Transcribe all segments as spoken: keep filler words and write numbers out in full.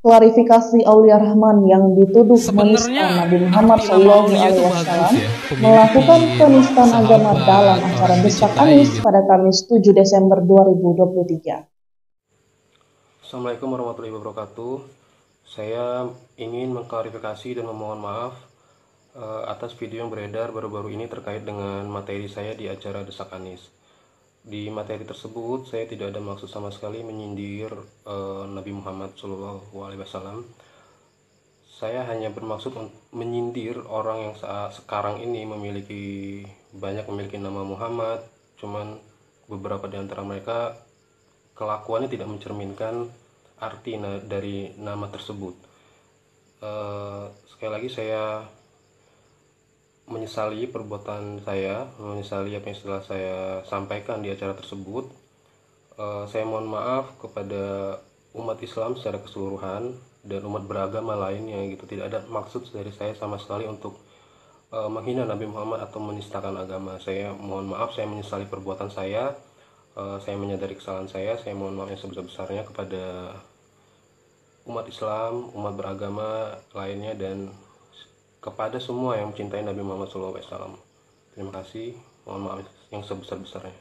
Klarifikasi Aulia Rahman yang dituduh menista Sebenarnya Nabi Muhammad akti nama Shallallahu Aulia Alaihi itu Wasallam bagus ya, pemilik melakukan ini, penistaan agama sahabat, dalam acara orang Desak dicintai Anies gitu. pada Kamis tujuh Desember dua ribu dua puluh tiga. Assalamualaikum warahmatullahi wabarakatuh. Saya ingin mengklarifikasi dan memohon maaf uh, atas video yang beredar baru-baru ini terkait dengan materi saya di acara Desak Anies. Di materi tersebut saya tidak ada maksud sama sekali menyindir uh, Nabi Muhammad shallallahu alaihi wasallam. Saya hanya bermaksud menyindir orang yang saat sekarang ini memiliki banyak memiliki nama Muhammad, cuman beberapa di antara mereka kelakuannya tidak mencerminkan arti na dari nama tersebut. Uh, sekali lagi saya menyesali perbuatan saya, menyesali apa yang setelah saya sampaikan di acara tersebut. Uh, saya mohon maaf kepada umat Islam secara keseluruhan dan umat beragama lainnya gitu. Tidak ada maksud dari saya sama sekali untuk uh, menghina Nabi Muhammad atau menistakan agama. Saya mohon maaf, saya menyesali perbuatan saya. Uh, saya menyadari kesalahan saya. Saya mohon maaf yang sebesar-besarnya kepada umat Islam, umat beragama lainnya, dan kepada semua yang mencintai Nabi Muhammad shallallahu alaihi wasallam. Terima kasih. Mohon maaf yang sebesar-besarnya.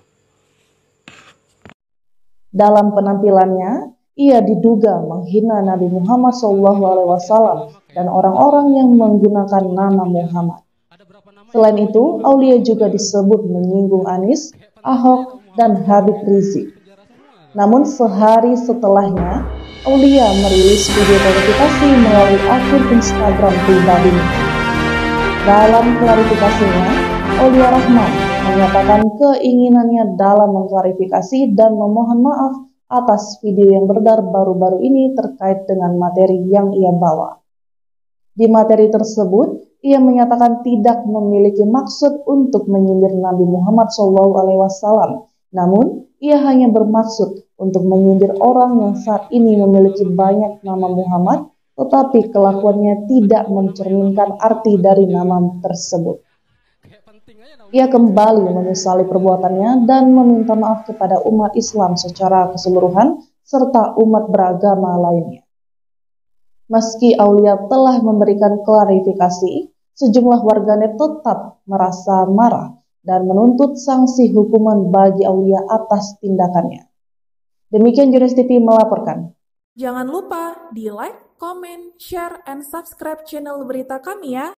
Dalam penampilannya, ia diduga menghina Nabi Muhammad shallallahu alaihi wasallam dan orang-orang yang menggunakan nama Muhammad. Selain itu, Aulia juga disebut menyinggung Anies, Ahok, dan Habib Rizik. Namun sehari setelahnya, Aulia merilis video klarifikasi melalui akun Instagram pribadinya. Dalam klarifikasinya, Aulia Rahman menyatakan keinginannya dalam mengklarifikasi dan memohon maaf atas video yang beredar baru-baru ini terkait dengan materi yang ia bawa. Di materi tersebut, ia menyatakan tidak memiliki maksud untuk menyindir Nabi Muhammad shallallahu alaihi wasallam, namun ia hanya bermaksud untuk menyindir orang yang saat ini memiliki banyak nama Muhammad, tetapi kelakuannya tidak mencerminkan arti dari nama tersebut. Ia kembali menyesali perbuatannya dan meminta maaf kepada umat Islam secara keseluruhan serta umat beragama lainnya. Meski Aulia telah memberikan klarifikasi, sejumlah warganet tetap merasa marah dan menuntut sanksi hukuman bagi Aulia atas tindakannya. Demikian Jurnalis T V melaporkan. Jangan lupa di like, comment, share, and subscribe channel berita kami ya.